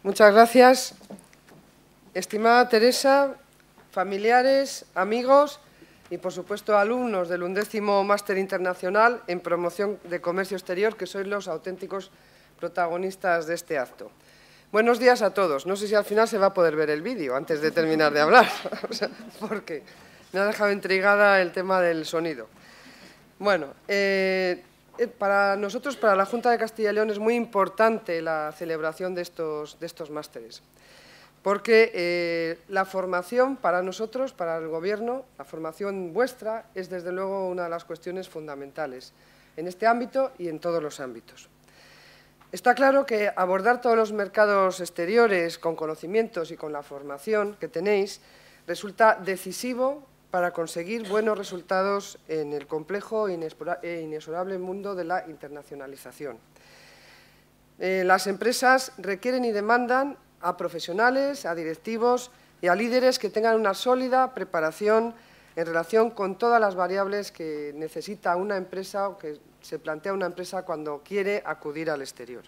Muchas gracias. Estimada Teresa, familiares, amigos y, por supuesto, alumnos del 11º Máster Internacional en Promoción de Comercio Exterior, que sois los auténticos protagonistas de este acto. Buenos días a todos. No sé si al final se va a poder ver el vídeo antes de terminar de hablar, porque me ha dejado intrigada el tema del sonido. Bueno, para nosotros, para la Junta de Castilla y León, es muy importante la celebración de estos másteres, porque la formación para nosotros, para el Gobierno, la formación vuestra, es desde luego una de las cuestiones fundamentales en este ámbito y en todos los ámbitos. Está claro que abordar todos los mercados exteriores con conocimientos y con la formación que tenéis resulta decisivo para conseguir buenos resultados en el complejo e inexorable mundo de la internacionalización. Las empresas requieren y demandan a profesionales, a directivos y a líderes que tengan una sólida preparación en relación con todas las variables que necesita una empresa o que se plantea una empresa cuando quiere acudir al exterior.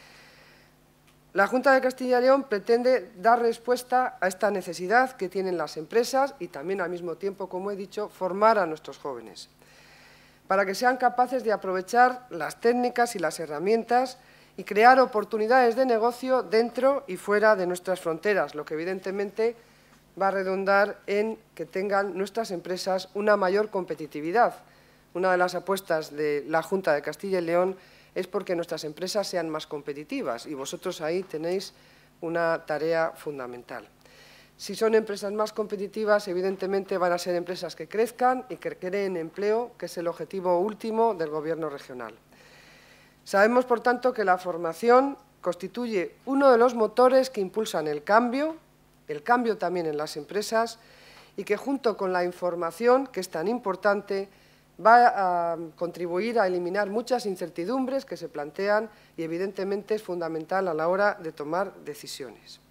La Junta de Castilla y León pretende dar respuesta a esta necesidad que tienen las empresas y también, al mismo tiempo, como he dicho, formar a nuestros jóvenes, para que sean capaces de aprovechar las técnicas y las herramientas y crear oportunidades de negocio dentro y fuera de nuestras fronteras, lo que evidentemente va a redundar en que tengan nuestras empresas una mayor competitividad. Una de las apuestas de la Junta de Castilla y León es porque nuestras empresas sean más competitivas y vosotros ahí tenéis una tarea fundamental. Si son empresas más competitivas, evidentemente van a ser empresas que crezcan y que creen empleo, que es el objetivo último del Gobierno regional. Sabemos, por tanto, que la formación constituye uno de los motores que impulsan el cambio también en las empresas, y que junto con la información, que es tan importante, va a contribuir a eliminar muchas incertidumbres que se plantean y, evidentemente, es fundamental a la hora de tomar decisiones.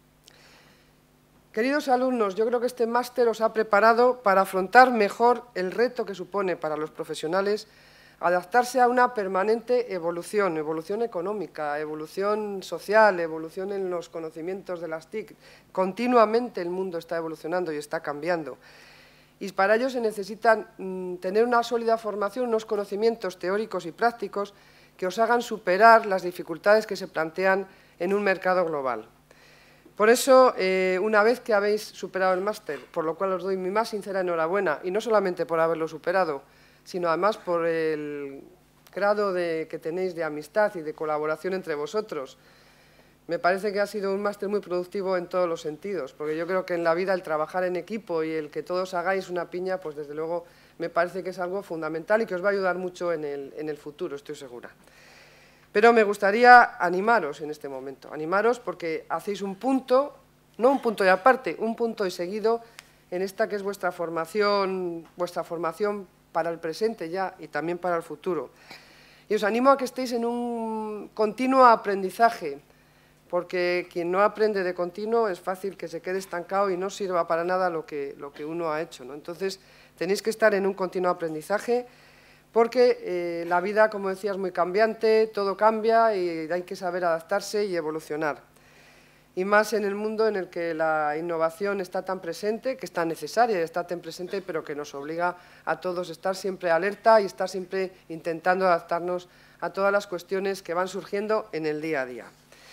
Queridos alumnos, yo creo que este máster os ha preparado para afrontar mejor el reto que supone para los profesionales adaptarse a una permanente evolución económica, evolución social, evolución en los conocimientos de las TIC. Continuamente el mundo está evolucionando y está cambiando. Y para ello se necesitan tener una sólida formación, unos conocimientos teóricos y prácticos que os hagan superar las dificultades que se plantean en un mercado global. Por eso, una vez que habéis superado el máster, por lo cual os doy mi más sincera enhorabuena, y no solamente por haberlo superado, sino además por el grado que tenéis de amistad y de colaboración entre vosotros. Me parece que ha sido un máster muy productivo en todos los sentidos, porque yo creo que en la vida el trabajar en equipo y el que todos hagáis una piña, pues desde luego me parece que es algo fundamental y que os va a ayudar mucho en el futuro, estoy segura. Pero me gustaría animaros en este momento, animaros porque hacéis un punto, no un punto y aparte, un punto y seguido en esta que es vuestra formación para el presente ya y también para el futuro. Y os animo a que estéis en un continuo aprendizaje, porque quien no aprende de continuo es fácil que se quede estancado y no sirva para nada lo que uno ha hecho, ¿no? Entonces, tenéis que estar en un continuo aprendizaje, porque la vida, como decía, es muy cambiante, todo cambia y hay que saber adaptarse y evolucionar. Y más en el mundo en el que la innovación está tan presente, que es tan necesaria y está tan presente, pero que nos obliga a todos a estar siempre alerta y estar siempre intentando adaptarnos a todas las cuestiones que van surgiendo en el día a día.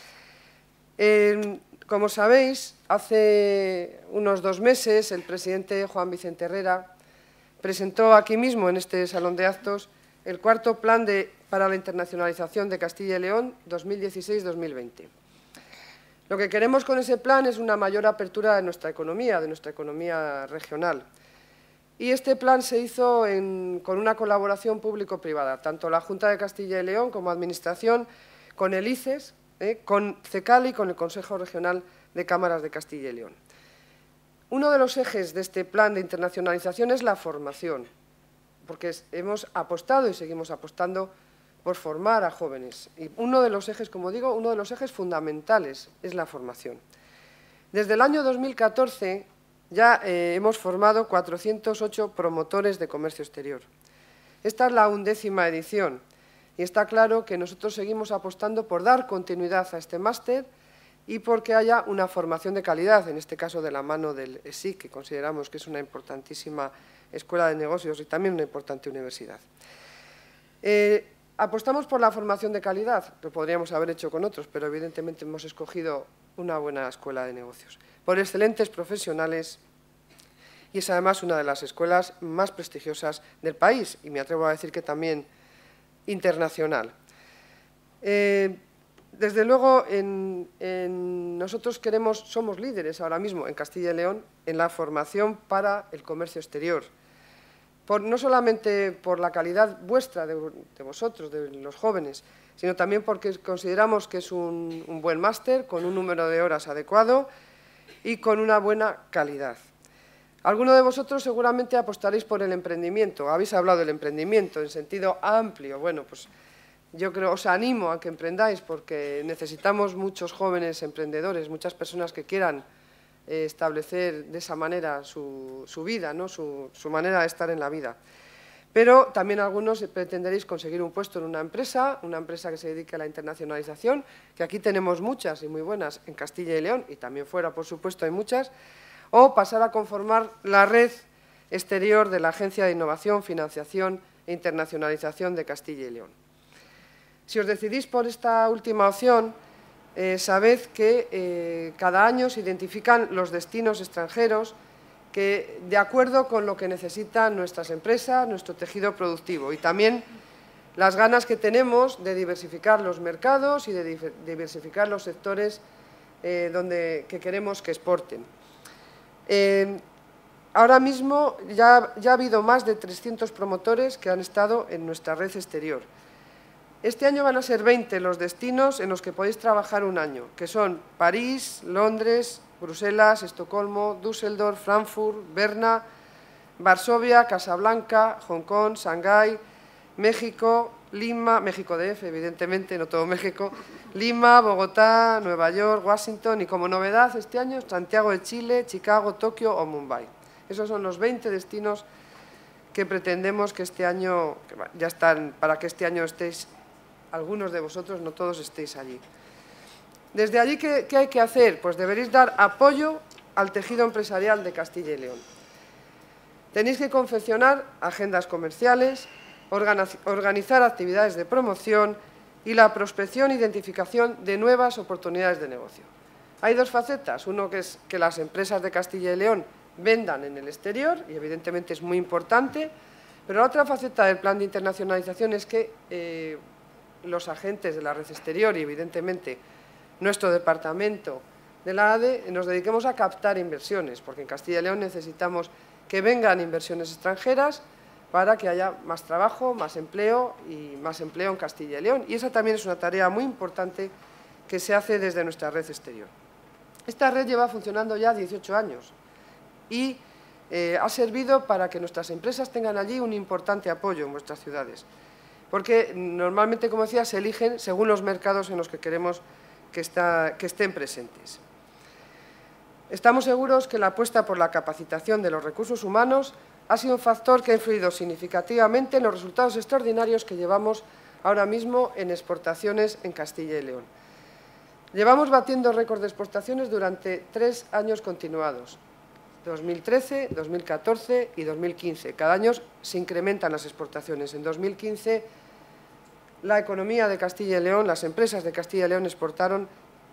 Como sabéis, hace unos 2 meses el presidente Juan Vicente Herrera presentó aquí mismo, en este salón de actos, el 4º Plan para la Internacionalización de Castilla y León 2016-2020. Lo que queremos con ese plan es una mayor apertura de nuestra economía regional. Y este plan se hizo con una colaboración público-privada, tanto la Junta de Castilla y León como Administración, con el ICES, con CECAL y con el Consejo Regional de Cámaras de Castilla y León. Uno de los ejes de este plan de internacionalización es la formación, porque hemos apostado y seguimos apostando por formar a jóvenes. Y uno de los ejes, como digo, uno de los ejes fundamentales es la formación. Desde el año 2014 ya hemos formado 408 promotores de comercio exterior. Esta es la 11ª edición y está claro que nosotros seguimos apostando por dar continuidad a este máster y porque haya una formación de calidad, en este caso de la mano del ESIC, que consideramos que es una importantísima escuela de negocios y también una importante universidad. Apostamos por la formación de calidad, lo podríamos haber hecho con otros, pero evidentemente hemos escogido una buena escuela de negocios, por excelentes profesionales, y es además una de las escuelas más prestigiosas del país, y me atrevo a decir que también internacional. Desde luego, nosotros somos líderes ahora mismo en Castilla y León en la formación para el comercio exterior. No solamente por la calidad vuestra, de vosotros, de los jóvenes, sino también porque consideramos que es un buen máster, con un número de horas adecuado y con una buena calidad. Algunos de vosotros seguramente apostaréis por el emprendimiento. Habéis hablado del emprendimiento en sentido amplio. Bueno, pues yo creo, os animo a que emprendáis porque necesitamos muchos jóvenes emprendedores, muchas personas que quieran establecer de esa manera su vida, ¿no? su manera de estar en la vida. Pero también algunos pretenderéis conseguir un puesto en una empresa que se dedique a la internacionalización, que aquí tenemos muchas y muy buenas en Castilla y León, y también fuera, por supuesto, hay muchas, o pasar a conformar la red exterior de la Agencia de Innovación, Financiación e Internacionalización de Castilla y León. Si os decidís por esta última opción, sabed que cada año se identifican los destinos extranjeros que, de acuerdo con lo que necesitan nuestras empresas, nuestro tejido productivo y también las ganas que tenemos de diversificar los mercados y de diversificar los sectores que queremos que exporten. Ahora mismo ya ha habido más de 300 promotores que han estado en nuestra red exterior. Este año van a ser 20 los destinos en los que podéis trabajar un año, que son París, Londres, Bruselas, Estocolmo, Düsseldorf, Frankfurt, Berna, Varsovia, Casablanca, Hong Kong, Shanghái, México, Lima, México DF, evidentemente, no todo México, Lima, Bogotá, Nueva York, Washington y, como novedad este año, Santiago de Chile, Chicago, Tokio o Mumbai. Esos son los 20 destinos que pretendemos que este año, ya están, para que este año estéis, algunos de vosotros, no todos estéis allí. Desde allí, ¿qué hay que hacer? Pues deberéis dar apoyo al tejido empresarial de Castilla y León. Tenéis que confeccionar agendas comerciales, organizar actividades de promoción y la prospección e identificación de nuevas oportunidades de negocio. Hay dos facetas, uno que es que las empresas de Castilla y León vendan en el exterior, y evidentemente es muy importante, pero la otra faceta del plan de internacionalización es que los agentes de la red exterior y, evidentemente, nuestro departamento de la ADE nos dediquemos a captar inversiones, porque en Castilla y León necesitamos que vengan inversiones extranjeras para que haya más trabajo, más empleo y más empleo en Castilla y León. Y esa también es una tarea muy importante que se hace desde nuestra red exterior. Esta red lleva funcionando ya 18 años y ha servido para que nuestras empresas tengan allí un importante apoyo en vuestras ciudades, porque normalmente, como decía, se eligen según los mercados en los que queremos que estén presentes. Estamos seguros que la apuesta por la capacitación de los recursos humanos ha sido un factor que ha influido significativamente en los resultados extraordinarios que llevamos ahora mismo en exportaciones en Castilla y León. Llevamos batiendo récord de exportaciones durante 3 años continuados, 2013, 2014 y 2015. Cada año se incrementan las exportaciones. En 2015, la economía de Castilla y León, las empresas de Castilla y León exportaron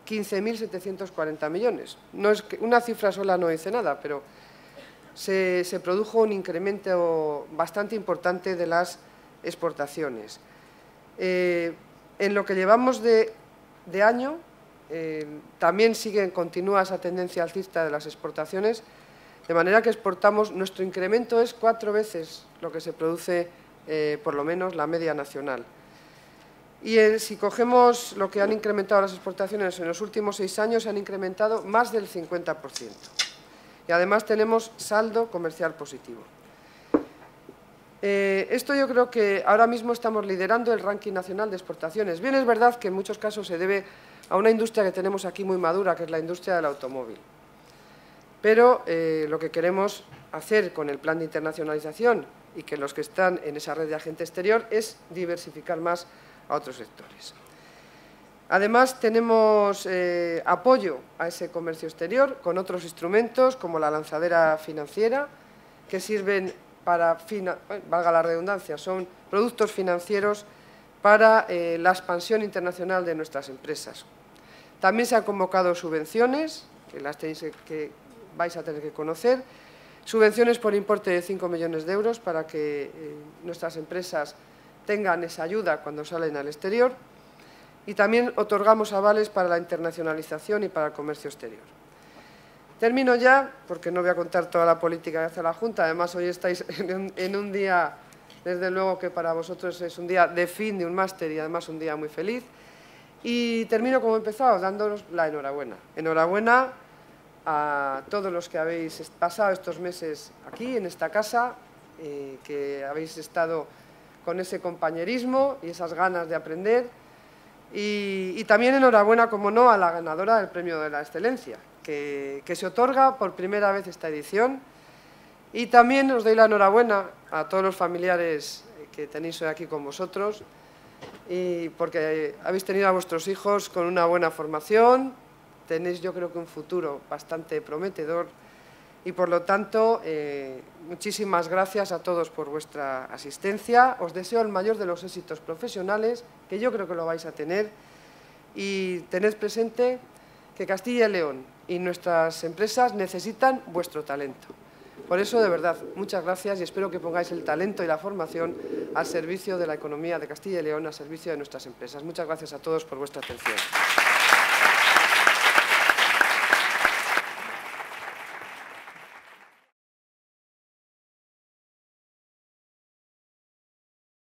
15.740 millones. No es que una cifra sola no dice nada, pero se produjo un incremento bastante importante de las exportaciones. En lo que llevamos de año, también continúa esa tendencia alcista de las exportaciones, de manera que exportamos, nuestro incremento es 4 veces lo que se produce, por lo menos, la media nacional. Y si cogemos lo que han incrementado las exportaciones en los últimos 6 años, se han incrementado más del 50%. Y además tenemos saldo comercial positivo. Esto yo creo que ahora mismo estamos liderando el ranking nacional de exportaciones. Bien, es verdad que en muchos casos se debe a una industria que tenemos aquí muy madura, que es la industria del automóvil. Pero lo que queremos hacer con el plan de internacionalización y que los que están en esa red de agente exterior es diversificar más a otros sectores. Además, tenemos apoyo a ese comercio exterior con otros instrumentos como la lanzadera financiera, que sirven para, valga la redundancia, son productos financieros para la expansión internacional de nuestras empresas. También se han convocado subvenciones, que vais a tener que conocer, subvenciones por importe de 5 millones de euros para que nuestras empresas tengan esa ayuda cuando salen al exterior. Y también otorgamos avales para la internacionalización y para el comercio exterior. Termino ya, porque no voy a contar toda la política que hace la Junta. Además, hoy estáis en un día, desde luego que para vosotros es un día de fin de un máster y además un día muy feliz. Y termino como he empezado, dándoos la enhorabuena. Enhorabuena a todos los que habéis pasado estos meses aquí, en esta casa, que habéis estado con ese compañerismo y esas ganas de aprender. Y también enhorabuena, como no, a la ganadora del Premio de la Excelencia, que se otorga por primera vez esta edición. Y también os doy la enhorabuena a todos los familiares que tenéis hoy aquí con vosotros, porque habéis tenido a vuestros hijos con una buena formación, tenéis yo creo que un futuro bastante prometedor y por lo tanto muchísimas gracias a todos por vuestra asistencia. Os deseo el mayor de los éxitos profesionales, que yo creo que lo vais a tener, y tened presente que Castilla y León y nuestras empresas necesitan vuestro talento. Por eso, de verdad, muchas gracias y espero que pongáis el talento y la formación al servicio de la economía de Castilla y León, al servicio de nuestras empresas. Muchas gracias a todos por vuestra atención.